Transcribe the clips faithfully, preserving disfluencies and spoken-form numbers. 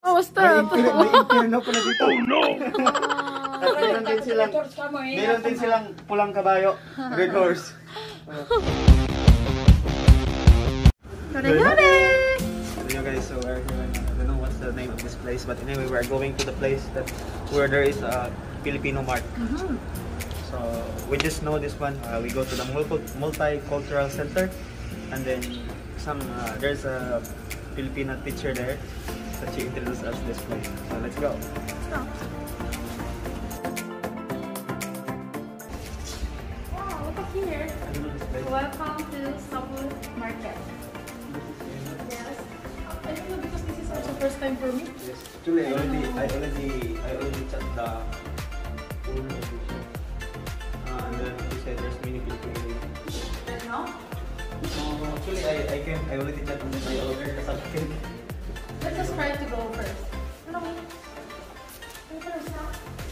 Oh, stop! May impirno pala dito. Oh no! At meron din silang, meron din silang pulang kabayo. Red horse. Yore-yore! Hello guys, so we're here. I don't know what's the name of this place, but anyway, we're going to the place that where there is a Filipino mart. Mm-hmm. So we just know this one. Uh, we go to the multicultural center, and then some uh, there's a Filipino teacher there that she introduced us this place. So let's go. Let's go. Wow, look at here. Welcome to Sabul Market. Yes. I don't know because this is also first time for me. Yes. Actually, I already, I already, I already checked the full edition. Uh, and then he said there's many Filipino. No? No, actually, I, I can, I already checked on my order kasi I Let's just try to go first. No. Wait for us now.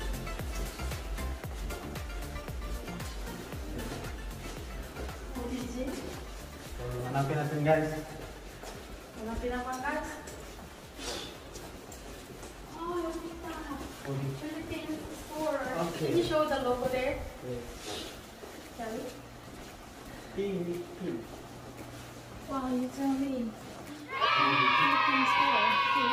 What is it? So, hanapin natin guys. Hanapin naman guys. Oh, look at that. Philippine store. Okay. Can you show the logo there? Yes. Shall we? Philippine. Wow, you tell me. Philippine store. Okay.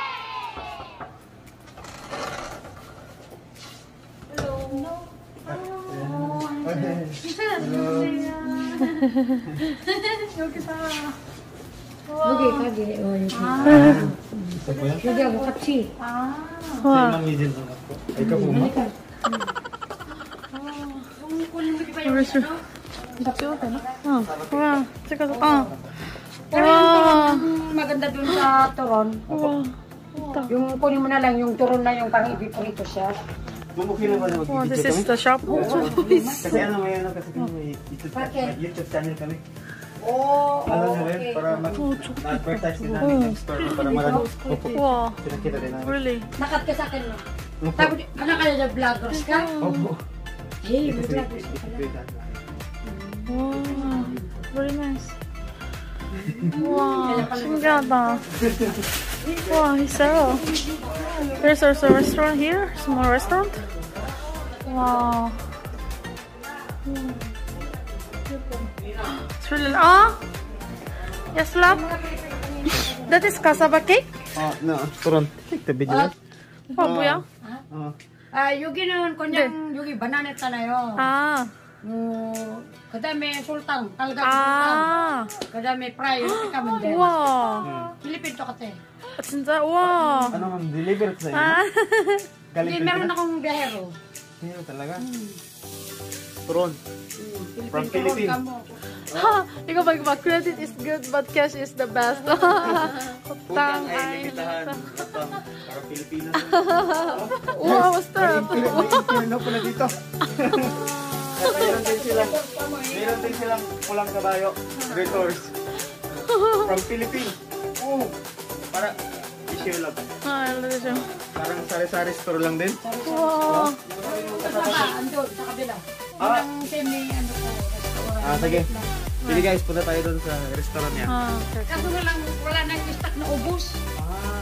Hello. No. Oh, Hello. 여기 봐. 여기 가게 어 여기 Ito po yan? 여기하고 같이 아. Si Ma'am Yijin po. Ay ka po ma? Where's your... 찍어도 되나? 어. 와, 찍어서. 어. 와. maganda dun sa turon. 와. 있다. Yung kunin mo na lang yung turon na yung parang ipiprito siya. Bumukhi na ba na Wow, this mag-video is kami? the shop. Kasi ano may ano kasi kami may YouTube, Bakit? YouTube channel kami. Oh, Ano nyo oh, rin? okay. Para mag-advertise din namin yung store ko para marami. Opo. Wow. Pinakita din namin. Really? Nakat ka sa akin mo. Opo. Tapos, anak ka na vloggers ka? Opo. Hey, may Kasi vloggers ka pala. Wow. Very nice. Wow. 신기하다. Wow, Hisaro. There's also a restaurant here. Small restaurant. Wow. It's really... Ah? Yes, love? That is cassava cake? 아, 나 그런 틱 비즈니스. 와, 뭐야? 어. 아, 여기는 그냥 여기 바나나 있잖아요. 아. 어, 그다음에 솔탕, 달걀 아. 솔탕. 그다음에 프라이 이렇게 하면 돼. 우와. 필리핀 똑같아. 아, 진짜? 우와. Ano ma'am, deliver ko sa inyo? 아. Galing Hindi, meron Pilipinas? akong biyahero. Hindi talaga. Turon. From Philippine Philippines. turon kamo. Ha, i거 봐, 이거 봐. Credit is good, but cash is the best. Utang ay limitahan. Utang. Para Pilipino. Wow, basta. May impirno pala dito. At meron din silang, meron din silang pulang kabayo. Red horse. From Philippines. Oh. Para i-share lang. Ah, ano siya? Parang sari-sari store lang din. Wow. Saka, andun, sa kabila. Ah. Yung semi, ano po, restaurant. Ah, sige. Sige guys, punta tayo doon sa restaurant niya. Ah, okay. Kaso nga lang, wala nang stock na ubos. Ah.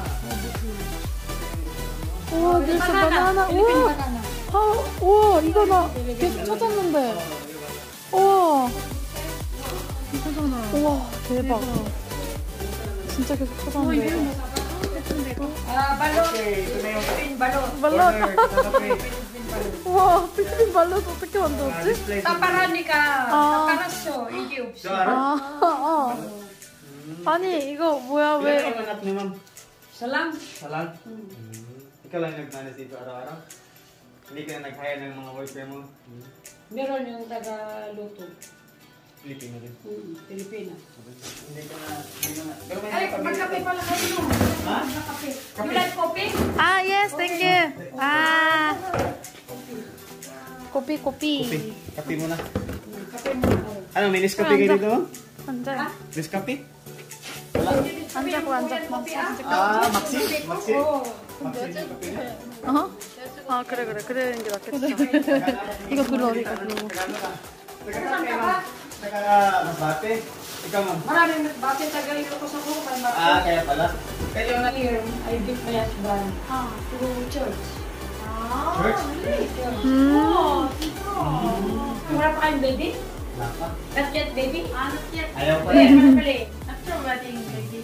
Wow, there's a banana. Philippine 우와. banana. 아, 우와, 이거 나 계속 찾았는데. 우와. 이거잖아. 우와, 대박. 진짜 계속 찾았는데. Ah, balot. Okay, ito na yung Philippine balot. 발라. order sa cafe. 우와, 필리핀 발라서 어떻게 만들었지? Display. Taparanika. 아. Taparasyo. Hindi ubos. So, ano? 아, 아. 아니, 이거 뭐야, Ilan 왜. ang anak ni ma'am? Salam. Salang? Ikaw lang nagmanas dito araw-araw? Hindi ka na nag-hire ng mga worker mo? Meron yung taga-luto. Pilipino din. Hmm, Pilipina. Hindi ka na, hindi ka na. Pero may Ay, nakapagay magkape ka. pala kayo. No? Ha? Magkape. You like coffee? Ah, yes, thank you. Ah. Kopi, kopi. Kape. Kape muna. Kape mo. Ano, may Nescafe kayo dito? 앉아. Nescafe? 앉아고 앉아. Ah, Maxi? Maxi? Oo. Maxi yung kape na. 어? 아, 그래, 그래. 그래, 게 낫겠다. 이거 불러, 이거 불러. Taga ka? Taga Masbate? Ikaw ma'am? Maraming bakit taga-ilo ko sa kuko. Ah, kaya pala. Kayo na. Here, I give my husband Ah. to church. Ah, Church? really? Hmm. Oh, oh. Wala pa kayong baby? Napa. Not yet, baby? Ah, not yet. Ayaw pa. Pwede, pwede, pwede. After wedding, baby.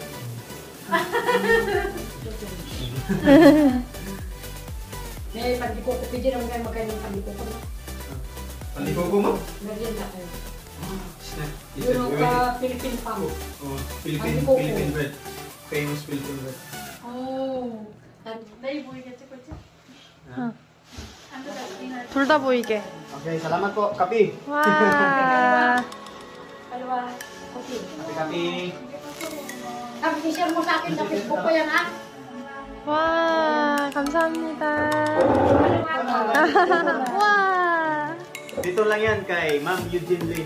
May pandiko ko, pwede naman kayo magkain ng pandiko ko. Paligo ko mo? Nagyan na kayo. Yun Yun ang ka Philippine farm. Oh, Philippine, Paligo ko. Philippine bread. Famous Philippine bread. Oh. 나이 보이겠지, 그치? 응. 안 그래, 둘 다 보이게. Okay, salamat po. Kapi. 와. Dalawa. Okay. Kapi, kapi. Sabi, i-share mo sa akin sa Facebook ko yan, ha? 와, 감사합니다. Dalawa. 와. Dito lang yan kay Ma'am Eugene Lee.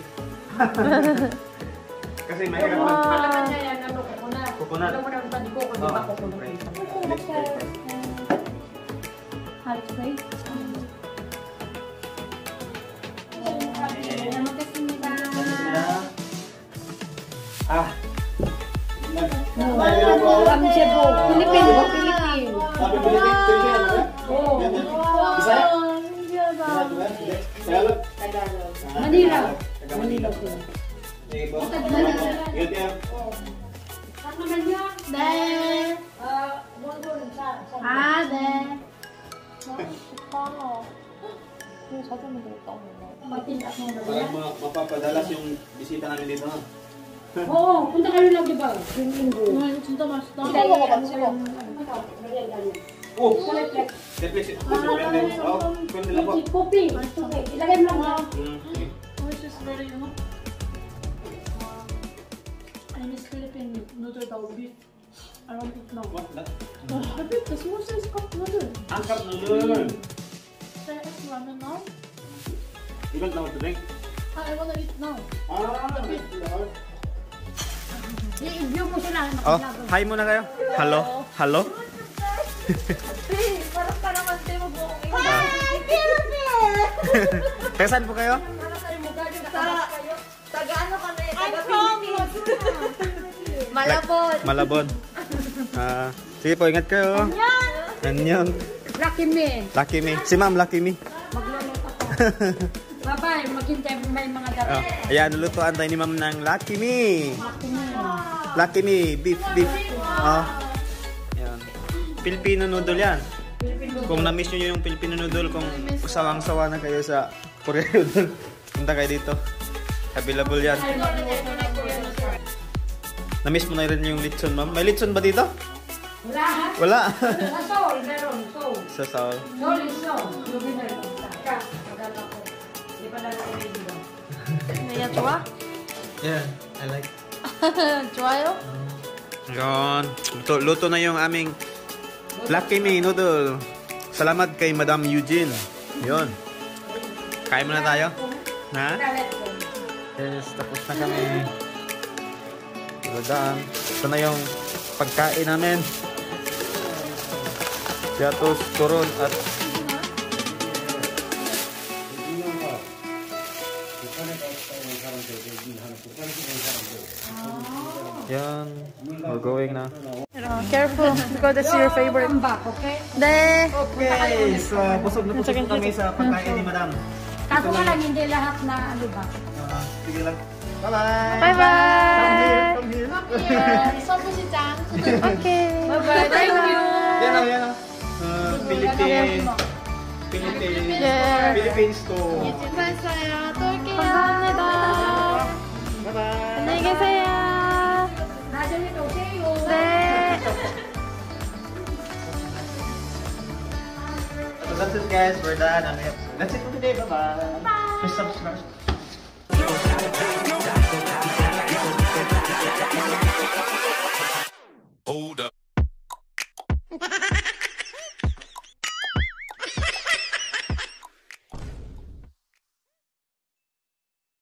Kasi mahirap Wow. mag... Palaman niya yan, ano, coconut. Coconut. Alam mo na ang pandiko ko, di Oh, ba coconut? right. Let's try. Hot plate. 잘 먹겠습니다. Ah. Ang Cebu. Philippine, oh, Philippine. Sabi ko dito, Philippine. Oh. Bisaya? 신기하다. Tagalog? Tagalog. Ah, Manila. Taga Manila Manila. sila. Sige po. Manila. Yun yan. Saan naman yan? 네. Ah, Bongbong sa. sa- 아, 네. 좋다. 이거 사주면 되겠다. Matinda mo na Para yan. ma- mapapadalas yung bisita namin dito. ha? Oo, punta kayo lang, di ba? Yung linggo. 와, 이거 진짜 맛있다. Kita yung 먹어봐, ano 찍어. yung- ano, lagyan ka niya. Oh! Reflex. Deflex. Pwede. Oh, pwede lang po. Kopi. Kopi. Ilagay mo lang. Mm, sige. Oh, it's just very, you know. I miss Philippine noodle though, beef. I want it now. What? That? Oh, I bet the small size cup noodle. Angkat noodle. Should I ask ramen now? You don't know what to drink? Ah, I wanna eat now. Ah, I-view mo sila. Oh, hi muna kayo. Hello? Hello? Hey, parang parang ang tema mo akong Ah. Kaya saan po kayo? Taga-ano kami? Taga-Philippines. Malabon. Malabon. Ah, sige po, ingat kayo. Annyeong. Lucky me. Lucky me. Si Ma'am, Lucky me. Magluluto ako. Bye-bye. Maghintay may mga Oh, dapat. ayan, lulutuan tayo ni Ma'am ng Lucky me. Lucky me. Lucky me, beef, beef. Oh. Ayan. Filipino noodle yan. Kung na-miss nyo yung Filipino noodle, kung sawang-sawa na kayo sa Korean noodle, punta kayo dito. Available yan. Na-miss mo na rin yung lechon, Ma'am. May lechon ba dito? Wala ha? Wala. Sa Seoul, meron. Seoul. Sa Seoul. Seoul is Seoul. Lugi na yun. Saka, pagkala ko. Di pa lang ako dito. 내가 좋아? Yeah, I like. 좋아요? Yan. Luto, luto na yung aming Lucky Me noodle. Salamat kay Madam Eugene. Yun. Kain muna tayo. Ha? Yes, tapos na kami. Talagang. Ito na yung pagkain namin. Piatos, turon at yan. We're going na. Careful, because that's your favorite. Come back, okay? 네. Okay, so busog na busog po kami sa pagkain ni Madam. Kaso nga lang, hindi lahat na ano ba? Ah, sige lang. Bye-bye! 바이바이. Come here, come here. 서부시장. 오케이. Bye-bye. Thank you. Yan o, yan o. Uh, Philippine. Philippine. Yeah. Philippine store. 수고했어요. 또 올게요. 감사합니다. Bye-bye. 안녕히 계세요. Nadia nito, okay? 네. So that's it guys, we're done. And we have- That's it for today. Bye-bye. Bye. Please subscribe. Old